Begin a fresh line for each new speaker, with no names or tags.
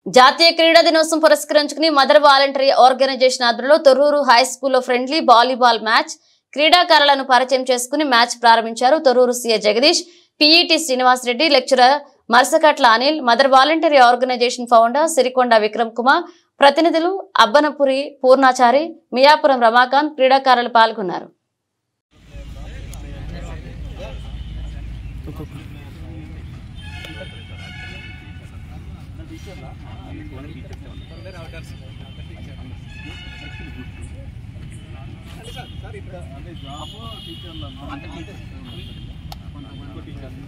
జాతీయ క్రీడా దినోత్సవం పురస్కరించుకుని మదర్ వాలంటరీ ఆర్గనైజేషన్ ఆధ్వర్యంలో తొర్రూరు హై స్కూల్లో ఫ్రెండ్లీ వాలీబాల్ మ్యాచ్ క్రీడాకారులను పరిచయం చేసుకుని మ్యాచ్ ప్రారంభించారు. Torrur CA Jagadish, PET Srinivas Reddy, lecturer Marsakatla Anil, mother voluntary organisation founder Sirikonda Vikram Kumar, ప్రతినిధులు అబ్బనపురి పూర్ణాచారి, మియాపురం రమాకాంత్, క్రీడాకారులు పాల్గొన్నారు.
సార్ ఇక్కడ అంటే జాబ్ టీచర్లు